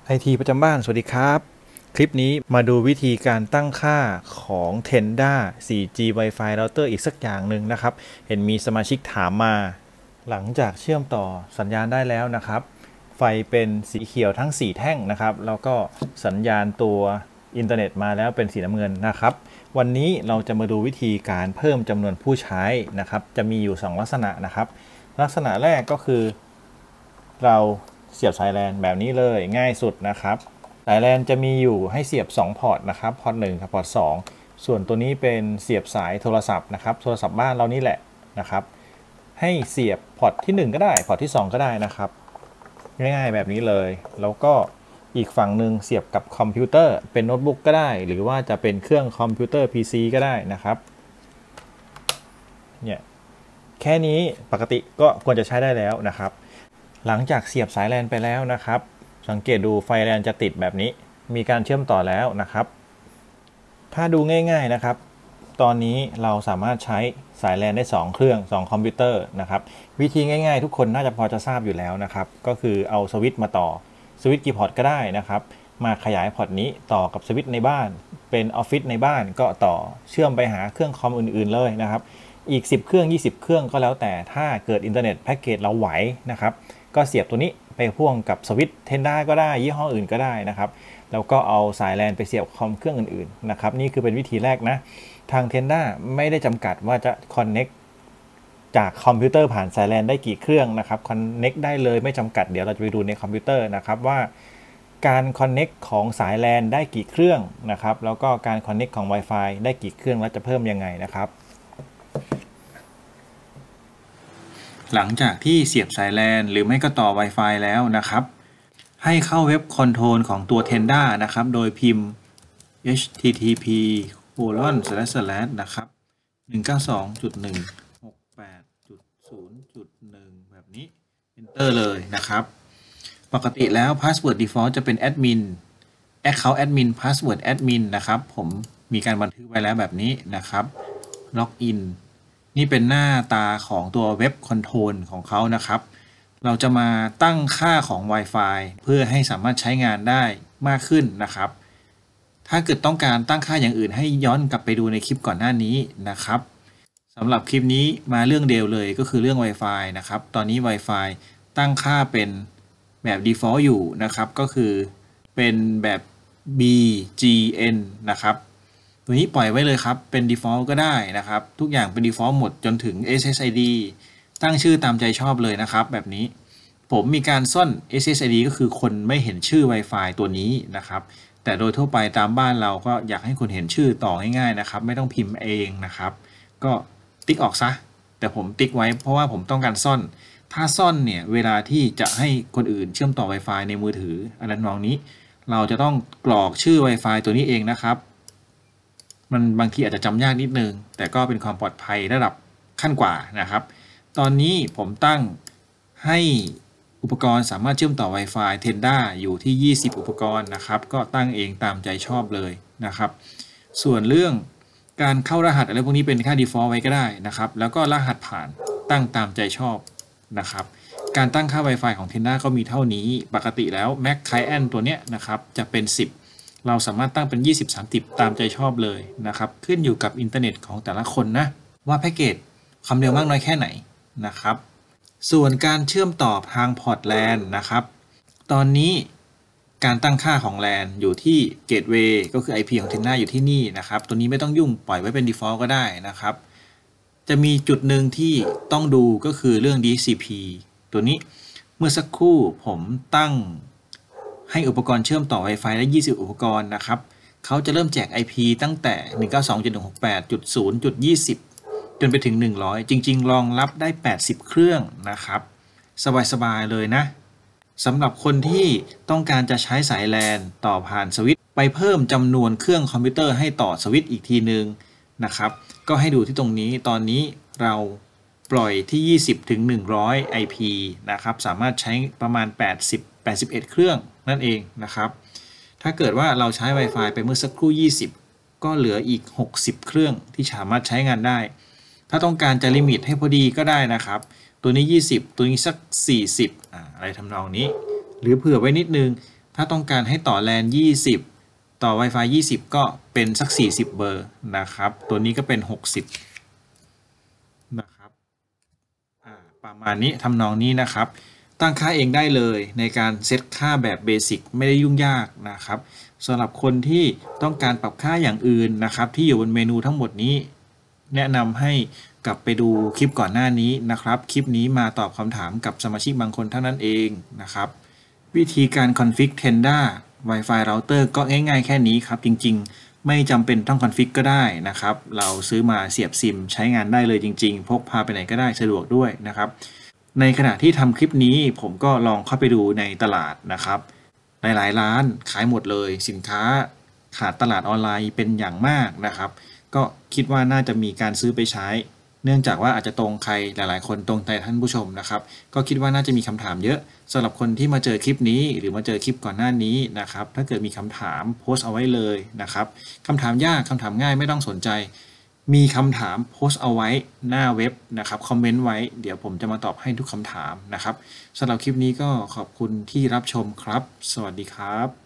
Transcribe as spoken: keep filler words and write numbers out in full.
ไอ ที ประจำบ้านสวัสดีครับคลิปนี้มาดูวิธีการตั้งค่าของ Tenda โฟร์จี Wi-Fi Router อีกสักอย่างหนึ่งนะครับเห็นมีสมาชิกถามมาหลังจากเชื่อมต่อสัญญาณได้แล้วนะครับไฟเป็นสีเขียวทั้งสี่แท่งนะครับแล้วก็สัญญาณตัวอินเทอร์เน็ตมาแล้วเป็นสีน้ำเงินนะครับวันนี้เราจะมาดูวิธีการเพิ่มจำนวนผู้ใช้นะครับจะมีอยู่สองลักษณะนะครับลักษณะแรกก็คือเราเสียบสายแลนแบบนี้เลยง่ายสุดนะครับสายแลนจะมีอยู่ให้เสียบสองพอร์ตนะครับพอร์ตหนึ่งกับพอร์ตสองส่วนตัวนี้เป็นเสียบสายโทรศัพท์นะครับโทรศัพท์บ้านเรานี่แหละนะครับให้เสียบพอร์ตที่หนึ่งก็ได้พอร์ตที่สองก็ได้นะครับง่ายๆแบบนี้เลยแล้วก็อีกฝั่งหนึ่งเสียบกับคอมพิวเตอร์เป็นโน้ตบุ๊กก็ได้หรือว่าจะเป็นเครื่องคอมพิวเตอร์ พี ซี ก็ได้นะครับเนี่ยแค่นี้ปกติก็ควรจะใช้ได้แล้วนะครับหลังจากเสียบสายแลนไปแล้วนะครับสังเกตดูไฟแลนจะติดแบบนี้มีการเชื่อมต่อแล้วนะครับถ้าดูง่ายๆนะครับตอนนี้เราสามารถใช้สายแลนได้สองเครื่องสองคอมพิวเตอร์นะครับวิธีง่ายๆทุกคนน่าจะพอจะทราบอยู่แล้วนะครับก็คือเอาสวิตช์มาต่อสวิตช์กี่พอร์ตก็ได้นะครับมาขยายพอร์ตนี้ต่อกับสวิตช์ในบ้านเป็นออฟฟิศในบ้านก็ต่อเชื่อมไปหาเครื่องคอมอื่นๆเลยนะครับอีกสิบเครื่องยี่สิบเครื่องก็แล้วแต่ถ้าเกิดอินเทอร์เน็ตแพ็กเกจเราไหวนะครับก็เสียบตัวนี้ไปพ่วงกับสวิตช์ Tenda ก็ได้ยี่ห้ออื่นก็ได้นะครับแล้วก็เอาสายแลนไปเสียบคอมเครื่องอื่นๆนะครับนี่คือเป็นวิธีแรกนะทาง Tenda ไม่ได้จำกัดว่าจะ Connect จากคอมพิวเตอร์ผ่านสายแลนได้กี่เครื่องนะครับ Connect ได้เลยไม่จำกัดเดี๋ยวเราจะไปดูในคอมพิวเตอร์นะครับว่าการ Connect ของสายแลนได้กี่เครื่องนะครับแล้วก็การ Connect ของ Wi-Fi ได้กี่เครื่องและจะเพิ่มยังไงนะครับหลังจากที่เสียบสายแลนหรือไม่ก็ต่อ Wi-Fi แล้วนะครับให้เข้าเว็บคอนโทรลของตัว Tenda นะครับโดยพิมพ์ เอช ที ที พี โคลอน สแลช สแลช นะครับ หนึ่ง เก้า สอง จุด หนึ่ง หก แปด จุด ศูนย์ จุด หนึ่ง แบบนี้ Enter เลยนะครับปกติแล้ว Password Default จะเป็น Admin Account Admin Password Admin นะครับผมมีการบันทึกไว้แล้วแบบนี้นะครับ Loginนี่เป็นหน้าตาของตัวเว็บคอนโทรลของเขานะครับเราจะมาตั้งค่าของ Wi-Fi เพื่อให้สามารถใช้งานได้มากขึ้นนะครับถ้าเกิดต้องการตั้งค่าอย่างอื่นให้ย้อนกลับไปดูในคลิปก่อนหน้านี้นะครับสำหรับคลิปนี้มาเรื่องเดียวเลยก็คือเรื่อง Wi-Fi นะครับตอนนี้ Wi-Fi ตั้งค่าเป็นแบบ default อยู่นะครับก็คือเป็นแบบ บี จี เอ็น นะครับตัวนี้ปล่อยไว้เลยครับเป็น default ก็ได้นะครับทุกอย่างเป็น default หมดจนถึง เอส เอส ไอ ดี ตั้งชื่อตามใจชอบเลยนะครับแบบนี้ผมมีการซ่อน เอส เอส ไอ ดี ก็คือคนไม่เห็นชื่อ Wi-Fi ตัวนี้นะครับแต่โดยทั่วไปตามบ้านเราก็อยากให้คนเห็นชื่อต่อง่ายๆนะครับไม่ต้องพิมพ์เองนะครับก็ติ๊กออกซะแต่ผมติ๊กไว้เพราะว่าผมต้องการซ่อนถ้าซ่อนเนี่ยเวลาที่จะให้คนอื่นเชื่อมต่อ Wi-Fi ในมือถืออะไรมองนี้เราจะต้องกรอกชื่อ Wi-Fi ตัวนี้เองนะครับมันบางทีอาจจะจำยากนิดนึงแต่ก็เป็นความปลอดภัยระดับขั้นกว่านะครับตอนนี้ผมตั้งให้อุปกรณ์สามารถเชื่อมต่อ Wi-Fi Tenda อยู่ที่ยี่สิบอุปกรณ์นะครับก็ตั้งเองตามใจชอบเลยนะครับส่วนเรื่องการเข้ารหัสอะไรพวกนี้เป็นค่า default ไว้ก็ได้นะครับแล้วก็รหัสผ่านตั้งตามใจชอบนะครับการตั้งค่า Wi-Fi ของ Tenda ก็มีเท่านี้ปกติแล้ว Mac Client ตัวเนี้ยนะครับจะเป็นสิบเราสามารถตั้งเป็นยี่สิบ สามสิบตามใจชอบเลยนะครับขึ้นอยู่กับอินเทอร์เน็ตของแต่ละคนนะว่าแพ็กเกจความเร็วมากน้อยแค่ไหนนะครับส่วนการเชื่อมต่อทางพอร์ต แลน นะครับตอนนี้การตั้งค่าของ แลน อยู่ที่ Gateway ก็คือ ไอ พี ของ Tenda อยู่ที่นี่นะครับตัวนี้ไม่ต้องยุ่งปล่อยไว้เป็น default ก็ได้นะครับจะมีจุดหนึ่งที่ต้องดูก็คือเรื่อง ดี เอช ซี พี ตัวนี้เมื่อสักครู่ผมตั้งให้อุปกรณ์เชื่อมต่อ Wi-Fi ได้ยี่สิบอุปกรณ์นะครับเขาจะเริ่มแจก ไอ พี ตั้งแต่ หนึ่ง เก้า สอง จุด หนึ่ง หก แปด จุด ศูนย์ จุด ยี่สิบ จนไปถึงหนึ่งร้อยจริงๆรองรับได้แปดสิบเครื่องนะครับสบายๆเลยนะสำหรับคนที่ต้องการจะใช้สายแลนต่อผ่านสวิตช์ไปเพิ่มจำนวนเครื่องคอมพิวเตอร์ให้ต่อสวิตช์อีกทีนึงนะครับก็ให้ดูที่ตรงนี้ตอนนี้เราปล่อยที่ยี่สิบถึงหนึ่งร้อย ไอ พี นะครับสามารถใช้ประมาณแปดสิบ แปดสิบเอ็ดเครื่องนั่นเองนะครับถ้าเกิดว่าเราใช้ Wi-Fi ไปเมื่อสักครู่ยี่สิบก็เหลืออีกหกสิบเครื่องที่สามารถใช้งานได้ถ้าต้องการจะลิมิตให้พอดีก็ได้นะครับตัวนี้ยี่สิบตัวนี้สักสี่สิบ อ่าอะไรทำนองนี้หรือเผื่อไว้นิดนึงถ้าต้องการให้ต่อ แลน ยี่สิบต่อ Wi-Fi ยี่สิบก็เป็นสักสี่สิบเบอร์นะครับตัวนี้ก็เป็นหกสิบนะครับประมาณนี้ทำนองนี้นะครับตั้งค่าเองได้เลยในการเซตค่าแบบเบสิกไม่ได้ยุ่งยากนะครับสำหรับคนที่ต้องการปรับค่าอย่างอื่นนะครับที่อยู่บนเมนูทั้งหมดนี้แนะนำให้กลับไปดูคลิปก่อนหน้านี้นะครับคลิปนี้มาตอบคำถามกับสมาชิกบางคนเท่านั้นเองนะครับวิธีการ config Tenda Wi-Fi router ก็ง่ายๆแค่นี้ครับจริงๆไม่จำเป็นต้อง config ก็ได้นะครับเราซื้อมาเสียบซิมใช้งานได้เลยจริงๆพกพาไปไหนก็ได้สะดวกด้วยนะครับในขณะที่ทำคลิปนี้ผมก็ลองเข้าไปดูในตลาดนะครับหลายๆร้านขายหมดเลยสินค้าขาดตลาดออนไลน์เป็นอย่างมากนะครับก็คิดว่าน่าจะมีการซื้อไปใช้เนื่องจากว่าอาจจะตรงใครหลายๆคนตรงใจท่านผู้ชมนะครับก็คิดว่าน่าจะมีคำถามเยอะสำหรับคนที่มาเจอคลิปนี้หรือมาเจอคลิปก่อนหน้านี้นะครับถ้าเกิดมีคำถามโพสต์เอาไว้เลยนะครับคำถามยากคำถามง่ายไม่ต้องสนใจมีคำถามโพสต์เอาไว้หน้าเว็บนะครับคอมเมนต์ไว้เดี๋ยวผมจะมาตอบให้ทุกคำถามนะครับสำหรับคลิปนี้ก็ขอบคุณที่รับชมครับสวัสดีครับ